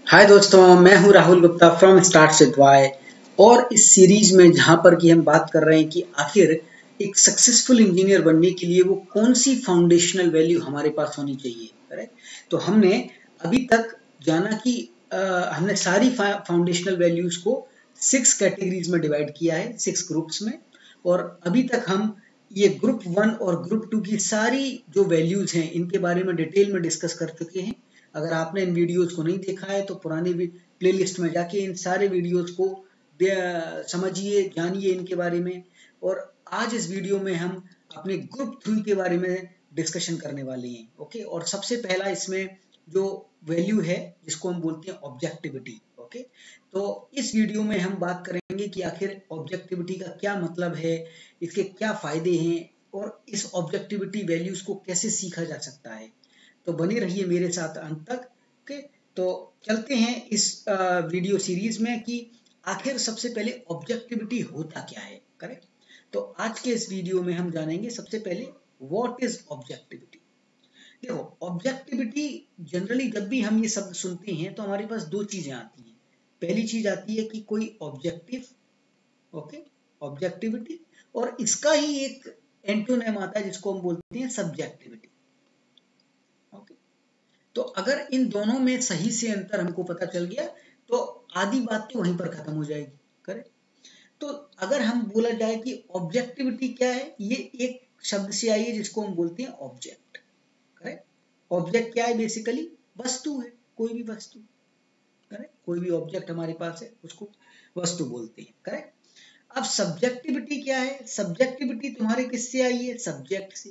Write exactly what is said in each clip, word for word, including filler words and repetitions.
हाय दोस्तों, मैं हूं Rahul Gupta from start with Y. और इस सीरीज में जहां पर कि हम बात कर रहे हैं कि आखिर एक सक्सेसफुल इंजीनियर बनने के लिए वो कौन सी फाउंडेशनल वैल्यू हमारे पास होनी चाहिए। करेक्ट। तो हमने अभी तक जाना कि आ, हमने सारी फाउंडेशनल वैल्यूज को सिक्स कैटेगरीज में डिवाइड किया है, सिक्स ग्रुप्स में। और अभी तक हम ये ग्रुप वन और ग्रुप टू की सारी जो वैल्यूज हैं इनके बारे में डिटेल में डिस्कस कर चुके हैं। अगर आपने इन वीडियोस को नहीं देखा है तो पुरानी प्लेलिस्ट में जाके इन सारे वीडियोस को समझिए, जानिए इनके बारे में। और आज इस वीडियो में हम अपने ग्रुप थ्री के बारे में डिस्कशन करने वाले हैं। ओके। और सबसे पहला इसमें जो वैल्यू है जिसको हम बोलते हैं ऑब्जेक्टिविटी। ओके। तो इस वीडियो में हम बात करेंगे कि आखिर ऑब्जेक्टिविटी का क्या मतलब है, इसके क्या फायदे हैं और इस ऑब्जेक्टिविटी वैल्यूज को कैसे सीखा जा सकता है। तो बने रहिए मेरे साथ अंत तक। ओके। तो चलते हैं इस वीडियो सीरीज में कि आखिर सबसे पहले ऑब्जेक्टिविटी होता क्या है। करेक्ट। तो आज के इस वीडियो में हम जानेंगे सबसे पहले व्हाट इज ऑब्जेक्टिविटी। देखो, ऑब्जेक्टिविटी जनरली जब भी हम ये शब्द सुनते हैं तो हमारे पास दो चीजें आती हैं। पहली चीज आती है कि कोई ऑब्जेक्टिव, ओके, ऑब्जेक्टिविटी, और इसका ही एक एंटोनिम आता है जिसको हम बोलते हैं सब्जेक्टिविटी। ओके। तो अगर इन दोनों में सही से अंतर हमको पता चल गया तो आधी बात तो वहीं पर खत्म हो जाएगी। करेक्ट। तो अगर हम बोला जाए कि ऑब्जेक्टिविटी क्या है, ये एक शब्द से आई है जिसको हम बोलते हैं ऑब्जेक्ट। करेक्ट। ऑब्जेक्ट क्या है? बेसिकली वस्तु है, कोई भी वस्तु। करेक्ट। कोई भी ऑब्जेक्ट हमारे पास है उसको वस्तु बोलते हैं। करेक्ट। अब सब्जेक्टिविटी क्या है? सब्जेक्टिविटी तुम्हारे किससे आई है? सब्जेक्ट से।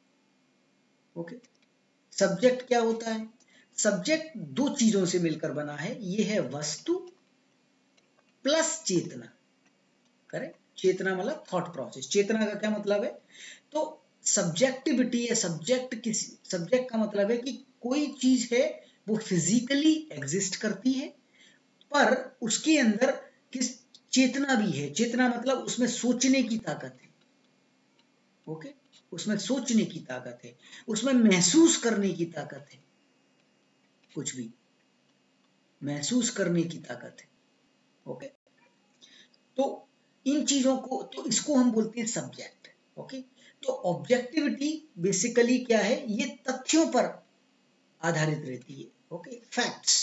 ओके। सब्जेक्ट क्या होता है? सब्जेक्ट दो चीजों से मिलकर बना है, ये है वस्तु प्लस चेतना। करेक्ट। चेतना मतलब थॉट प्रोसेस। चेतना का क्या मतलब है? तो सब्जेक्टिविटी या सब्जेक्ट किस सब्जेक्ट का मतलब है कि कोई चीज है वो फिजिकली एग्जिस्ट करती है पर उसके अंदर किस चेतना भी है। चेतना मतलब उसमें सोचने की ताकत है। ओके। उसमें सोचने की ताकत है, उसमें महसूस करने की ताकत है, कुछ भी महसूस करने की ताकत है। ओके। तो इन चीजों को, तो इसको हम बोलते हैं सब्जेक्ट। ओके। तो ऑब्जेक्टिविटी बेसिकली क्या है? ये तथ्यों पर आधारित रहती है। Okay, facts.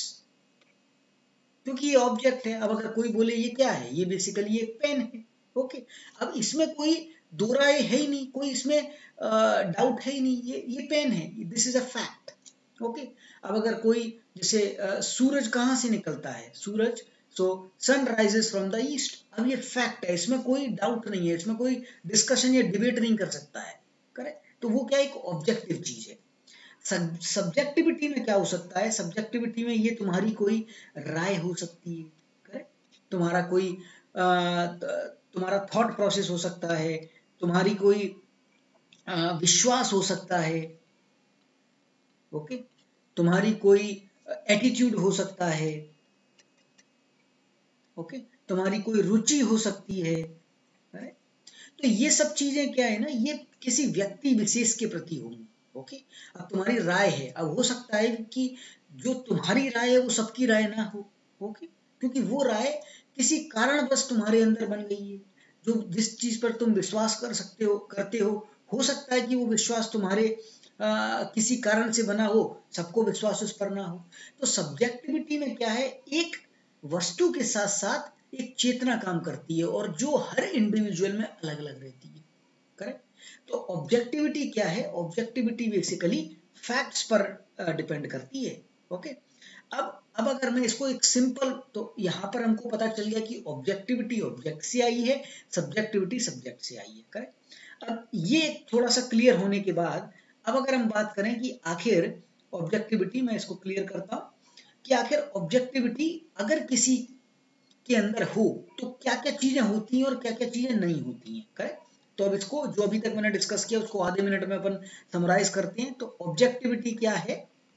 क्योंकि ये ऑब्जेक्ट है। अब अगर कोई बोले ये क्या है, ये बेसिकली एक पेन है। ओके। अब इसमें कोई दो राय है ही नहीं, कोई इसमें डाउट है ही नहीं, ये ये पेन है, this is a fact. Okay. अब अगर कोई जैसे uh, सूरज कहाँ से निकलता है? सूरज, so sun rises from the east. अब ये फैक्ट है, इसमें कोई डाउट नहीं है, इसमें कोई डिस्कशन या डिबेट नहीं कर सकता है। करेक्ट। तो वो क्या एक ऑब्जेक्टिव चीज है। सब्जेक्टिविटी में क्या हो सकता है? सब्जेक्टिविटी में ये तुम्हारी कोई राय हो सकती है। करेक्ट। तुम्हारा कोई आ, तुम्हारा थॉट प्रोसेस हो सकता है, तुम्हारी कोई आ, विश्वास हो सकता है। ओके। तुम्हारी कोई एटीट्यूड हो सकता है। ओके। तुम्हारी कोई रुचि हो सकती है। तो ये सब चीजें क्या है ना, ये किसी व्यक्ति विशेष के प्रति होंगी। ओके। अब तुम्हारी राय है, अब हो सकता है कि जो तुम्हारी राय है वो सबकी राय ना हो। ओके। क्योंकि वो राय किसी कारणवश तुम्हारे अंदर बन गई है। जो जिस चीज पर तुम विश्वास कर सकते हो करते हो हो सकता है कि वो विश्वास तुम्हारे आ, किसी कारण से बना हो, सबको विश्वास उस पर ना हो। तो सब्जेक्टिविटी में क्या है, एक वस्तु के साथ साथ एक चेतना काम करती है और जो हर इंडिविजुअल में अलग अलग रहती है। करेक्ट। तो ऑब्जेक्टिविटी क्या है? ऑब्जेक्टिविटी बेसिकली फैक्ट्स पर डिपेंड करती है। ओके। अब अब अगर मैं इसको एक सिंपल, तो यहां पर हमको पता चल गया कि ऑब्जेक्टिविटी ऑब्जेक्ट से आई है, सब्जेक्टिविटी सब्जेक्ट से आई है। करेक्ट। अब ये थोड़ा सा क्लियर होने के बाद अब अगर हम बात करें कि आखिर ऑब्जेक्टिविटी, मैं इसको क्लियर करता हूं कि आखिर ऑब्जेक्टिविटी अगर किसी के अंदर हो तो क्या क्या चीजें होती हैं और क्या क्या चीजें नहीं होती हैं। करेक्ट। तो अब इसको जो अभी तक मैंने डिस्कस किया उसको आधे मिनट में अपन समराइज करते हैं। तो ऑब्जेक्टिविटी क्या है?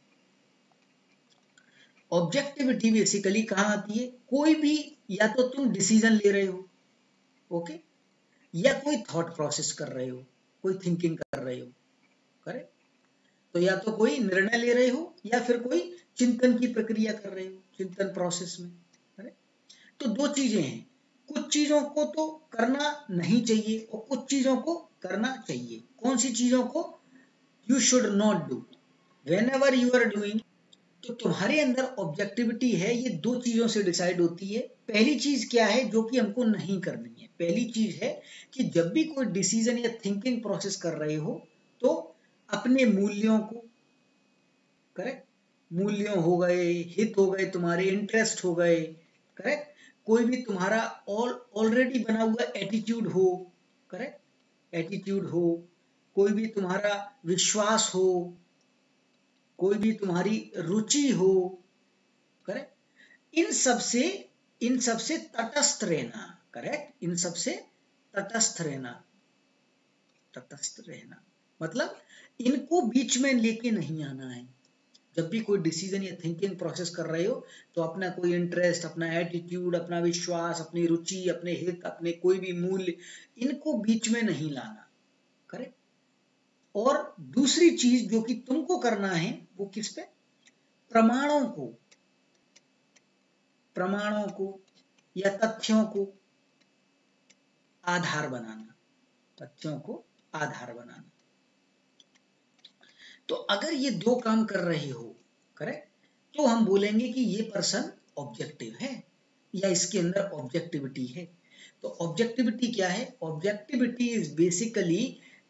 ऑब्जेक्टिविटी बेसिकली कहां आती है? कोई भी, या तो तुम डिसीजन ले रहे हो, ओके, या कोई थॉट प्रोसेस कर रहे हो, कोई थिंकिंग कर रहे हो। करेक्ट। तो या तो कोई निर्णय ले रहे हो या फिर कोई चिंतन की प्रक्रिया कर रहे हो, चिंतन प्रोसेस में। तो दो चीजें हैं, कुछ चीजों को तो करना नहीं चाहिए और कुछ चीजों को करना चाहिए। कौन सी चीजों को you should not do whenever you are doing. तो तुम्हारे अंदर ऑब्जेक्टिविटी है, ये दो चीजों से डिसाइड होती है। पहली चीज क्या है जो कि हमको नहीं करनी है? पहली चीज है कि जब भी कोई डिसीजन या थिंकिंग प्रोसेस कर रहे हो तो अपने मूल्यों को, करेक्ट, मूल्यों हो गए, हित हो गए, तुम्हारे इंटरेस्ट हो गए, करेक्ट, कोई भी तुम्हारा ऑल ऑलरेडी बना हुआ एटीट्यूड हो, करेक्ट, एटीट्यूड हो, कोई भी तुम्हारा विश्वास हो, कोई भी तुम्हारी रुचि हो, करेक्ट, इन सब से इन सब से तटस्थ रहना, करेक्ट, इन सब से तटस्थ रहना, तटस्थ रहना मतलब इनको बीच में लेके नहीं आना है। जब भी कोई डिसीजन या थिंकिंग प्रोसेस कर रहे हो तो अपना कोई इंटरेस्ट, अपना एटीट्यूड, अपना विश्वास, अपनी रुचि, अपने हित, अपने कोई भी मूल्य, इनको बीच में नहीं लाना, करेक्ट। और दूसरी चीज जो कि तुमको करना है वो किस पे? प्रमाणों को, प्रमाणों को या तथ्यों को आधार बनाना, तथ्यों को आधार बनाना। तो अगर ये दो काम कर रहे हो, करेक्ट, तो हम बोलेंगे कि ये पर्सन ऑब्जेक्टिव है या इसके अंदर ऑब्जेक्टिविटी है। तो ऑब्जेक्टिविटी क्या है? ऑब्जेक्टिविटी इज बेसिकली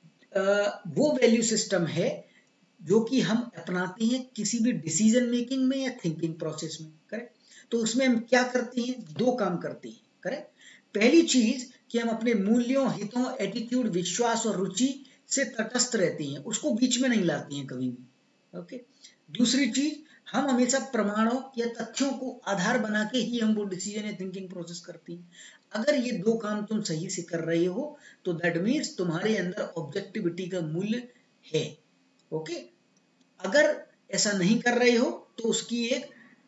वो वैल्यू सिस्टम है जो कि हम अपनाते हैं किसी भी डिसीजन मेकिंग में या थिंकिंग प्रोसेस में, करेक्ट। तो उसमें हम क्या करते हैं? दो काम करते हैं, करेक्ट। पहली चीज कि हम अपने मूल्यों, हितों, एटीट्यूड, विश्वास और रुचि से तटस्थ रहती हैं, उसको बीच में नहीं लाती हैं कभी भी, ओके। दूसरी चीज, हम हमेशा प्रमाणों या तथ्यों को आधार बना के ही हम वो डिसीजन या थिंकिंग प्रोसेस करती हैं। अगर ये दो काम तुम सही से कर रहे हो तो दैट मीन्स तुम्हारे अंदर ऑब्जेक्टिविटी का मूल्य है, ओके। अगर ऐसा नहीं कर रहे हो तो उसकी एक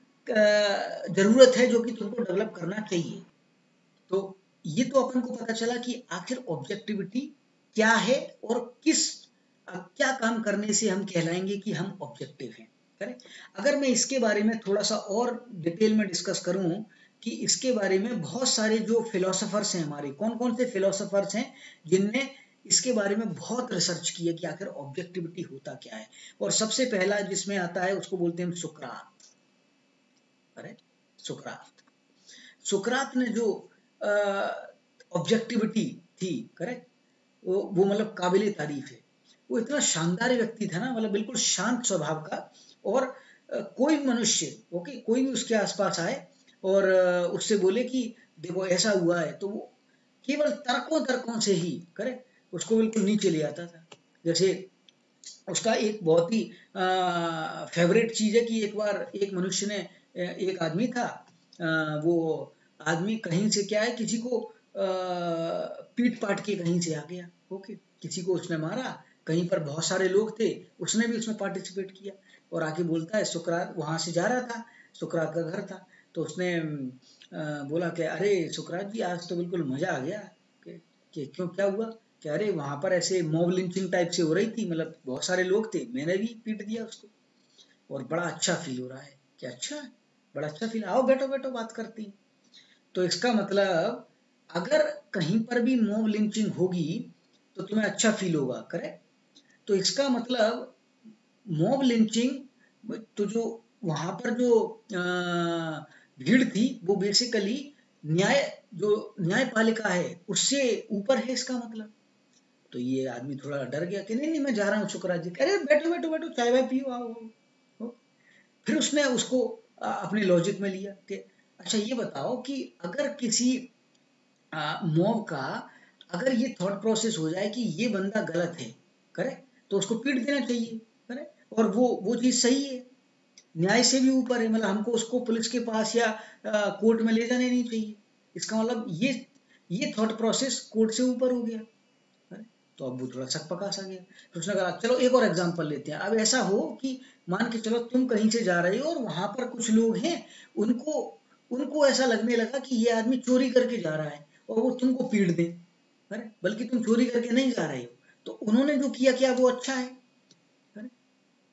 जरूरत है जो कि तुमको डेवलप करना चाहिए। तो ये तो अपन को पता चला कि आखिर ऑब्जेक्टिविटी क्या है और किस क्या काम करने से हम कहलाएंगे कि हम ऑब्जेक्टिव हैं, करेक्ट। अगर मैं इसके बारे में थोड़ा सा और डिटेल में डिस्कस करूं कि इसके बारे में बहुत सारे जो फिलोसोफर्स हैं हमारे, कौन कौन से फिलोसोफर्स हैं जिनने इसके बारे में बहुत रिसर्च किया कि आखिर ऑब्जेक्टिविटी होता क्या है। और सबसे पहला जिसमें आता है उसको बोलते हैं सुकरात, करेक्ट, सुकरात। सुकरात ने जो ऑब्जेक्टिविटी थी, करेक्ट, वो वो मतलब काबिले तारीफ है। वो इतना शानदार व्यक्ति था ना, मतलब बिल्कुल शांत स्वभाव का। और आ, कोई मनुष्य, ओके, कोई भी उसके आसपास आए और आ, उससे बोले कि देखो ऐसा हुआ है, तो वो केवल तर्कों तर्कों से ही, करेक्ट, उसको बिल्कुल नीचे ले आता था। जैसे उसका एक बहुत ही फेवरेट चीज है कि एक बार एक मनुष्य ने, एक आदमी था, आ, वो आदमी कहीं से क्या है, किसी को आ, पीट पाट के कहीं से आ गया, ओके, किसी को उसने मारा, कहीं पर बहुत सारे लोग थे, उसने भी उसमें पार्टिसिपेट किया और आके बोलता है, सुकरात वहां से जा रहा था, सुकरात का घर था, तो उसने आ, बोला कि अरे सुकरात जी आज तो बिल्कुल मजा आ गया। कि, कि क्यों, क्या हुआ? कि अरे वहां पर ऐसे मॉब लिंचिंग टाइप से हो रही थी, मतलब बहुत सारे लोग थे, मैंने भी पीट दिया उसको और बड़ा अच्छा फील हो रहा है। कि अच्छा, बड़ा अच्छा फील, आओ बैठो बैठो बात करती। तो इसका मतलब अगर कहीं पर भी मॉब लिंचिंग होगी तो तुम्हें अच्छा फील होगा, करेक्ट। तो इसका मतलब मॉब लिंचिंग, तो जो वहां पर जो आ, भीड़ थी वो बेसिकली न्याय, जो न्यायपालिका है उससे ऊपर है, इसका मतलब। तो ये आदमी थोड़ा डर गया कि नहीं नहीं मैं जा रहा हूँ सुकरात जी। अरे बैठो बैठो बैठो, चाय वाय पियो, आओ आओ। फिर उसने उसको अपने लॉजिक में लिया कि अच्छा ये बताओ कि अगर किसी मॉब का अगर ये थॉट प्रोसेस हो जाए कि ये बंदा गलत है, करेक्ट, तो उसको पीट देना चाहिए, करेक्ट, और वो वो चीज सही है, न्याय से भी ऊपर है, मतलब हमको उसको पुलिस के पास या कोर्ट में ले जाने नहीं चाहिए। इसका मतलब ये ये थॉट प्रोसेस कोर्ट से ऊपर हो गया। तो अब वो थोड़ा शक पकास आ गया। तो उसने कहा चलो एक और एग्जांपल लेते हैं। अब ऐसा हो कि मान के चलो तुम कहीं से जा रहे हो और वहां पर कुछ लोग हैं, उनको उनको ऐसा लगने लगा कि ये आदमी चोरी करके जा रहा है और वो तुमको पीट दे, बल्कि तुम चोरी करके नहीं जा रहे हो, तो उन्होंने जो किया क्या वो अच्छा है?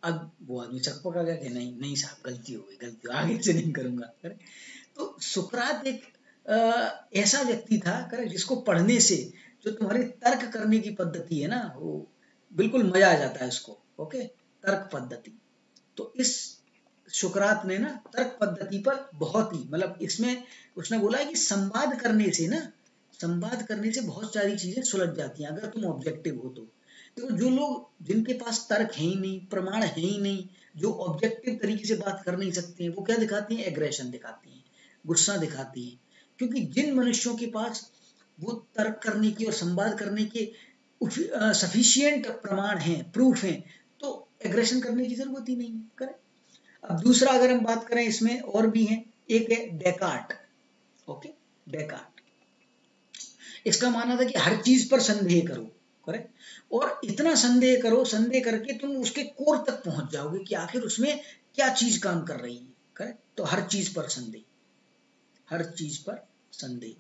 अब वो आदमी चकपका गया कि नहीं नहीं साहब, गलती हो गई, गलती हो, आगे से नहीं करूंगा। करेक्ट। तो सुकरात एक आ, ऐसा व्यक्ति था, करेक्ट, जिसको पढ़ने से जो तुम्हारी तर्क करने की पद्धति है ना, वो बिल्कुल मजा आ जाता है उसको। ओके, तर्क पद्धति। तो इस सुकरात ने ना तर्क पद्धति पर बहुत ही, मतलब इसमें उसने बोला है कि संवाद करने से ना, संवाद करने से बहुत सारी चीजें सुलझ जाती हैं अगर तुम ऑब्जेक्टिव हो तो। तो जो लोग जिनके पास तर्क है ही नहीं, प्रमाण है ही नहीं, जो ऑब्जेक्टिव तरीके से बात कर नहीं सकते हैं, वो क्या दिखाती हैं? एग्रेशन दिखाती हैं, गुस्सा दिखाती हैं। क्योंकि जिन मनुष्यों के पास वो तर्क करने की और संवाद करने के सफिशियंट प्रमाण हैं, प्रूफ हैं, तो एग्रेशन करने की जरूरत ही नहीं है। करेक्ट। अब दूसरा अगर हम बात करें, इसमें और भी है, एक है डेकार्ट। ओके, डेकार्ट, इसका मानना था कि हर चीज पर संदेह करो। करेक्ट। और इतना संदेह करो, संदेह करके तुम उसके कोर तक पहुंच जाओगे कि आखिर उसमें क्या चीज काम कर रही है। करेक्ट। तो हर चीज पर संदेह, हर चीज पर संदेह।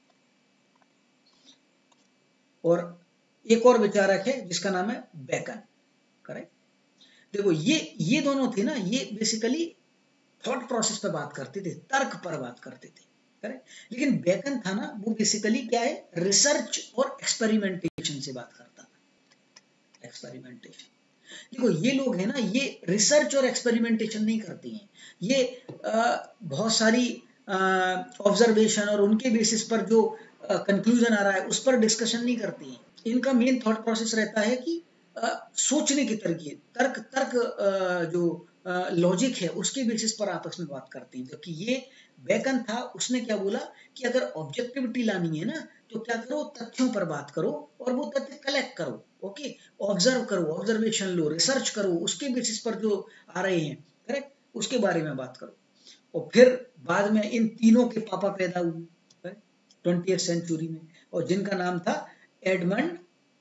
और एक और विचारक है जिसका नाम है बेकन। करेक्ट। देखो ये ये दोनों थे ना, ये बेसिकली थॉट प्रोसेस पर बात करते थे, तर्क पर बात करते थे। करेक्ट। लेकिन बेकन था ना, वो बेसिकली क्या है, रिसर्च और एक्सपेरिमेंटेशन से बात करता था। एक्सपेरिमेंटेशन। देखो ये लोग है ना, ये रिसर्च और एक्सपेरिमेंटेशन नहीं करते हैं, ये आ, बहुत सारी ऑब्जर्वेशन और उनके बेसिस पर जो कंक्लूजन आ रहा है उस पर डिस्कशन नहीं करते हैं। इनका मेन थॉट प्रोसेस रहता है कि आ, सोचने के तरीके, तर्क तर्क आ, जो लॉजिक है उसके बेसिस पर आपस में बात करते हैं। जबकि ये बेकन था, उसने क्या बोला कि अगर ऑब्जेक्टिविटी लानी है ना, तो क्या करो, तथ्यों पर बात करो और वो तथ्य कलेक्ट करो। ओके, ऑब्जर्व करो, ऑब्जर्वेशन लो, रिसर्च करो, उसके बेसिस पर जो आ रहे हैं, करेक्ट, उसके बारे में बात करो। और फिर बाद में इन तीनों के पापा पैदा हुए ट्वेंटी सेंचुरी में, और जिनका नाम था एडमंड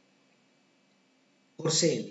हुर्सेल।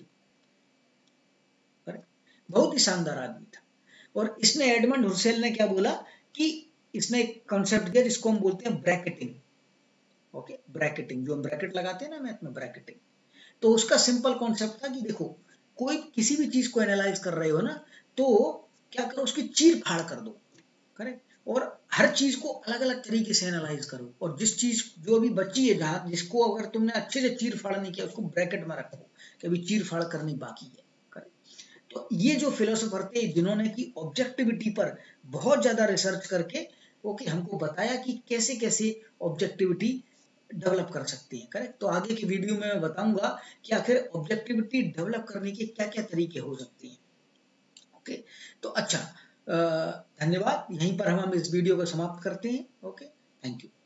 बहुत ही शानदार आदमी था। और इसने, एडमंड हुर्सेल ने क्या बोला कि इसने एक कॉन्सेप्ट दिया जिसको हम बोलते हैं ब्रैकेटिंग। ओके, ब्रैकेटिंग, जो हम ब्रैकेट लगाते हैं ना मैथ में, ब्रैकेटिंग। तो उसका सिंपल कॉन्सेप्ट था कि देखो, कोई किसी भी चीज को एनालाइज कर रहे हो ना, तो क्या करो, उसकी चीर फाड़ कर दो। करेक्ट। और हर चीज को अलग अलग तरीके से एनालाइज करो, और जिस चीज जो अभी बची है, जहां जिसको अगर तुमने अच्छे से चीर फाड़ नहीं किया, उसको ब्रैकेट में रखो कि अभी चीर फाड़ करनी बाकी है। करेक्ट। तो ये जो फिलोसोफर थे, जिन्होंने की ऑब्जेक्टिविटी पर बहुत ज्यादा रिसर्च करके ओके हमको बताया कि कैसे कैसे ऑब्जेक्टिविटी डेवलप कर सकते हैं। करेक्ट। तो आगे की वीडियो में मैं बताऊंगा कि आखिर ऑब्जेक्टिविटी डेवलप करने के क्या क्या तरीके हो सकते हैं। ओके, तो अच्छा, धन्यवाद। यहीं पर हम हम इस वीडियो को समाप्त करते हैं। Okay, thank you.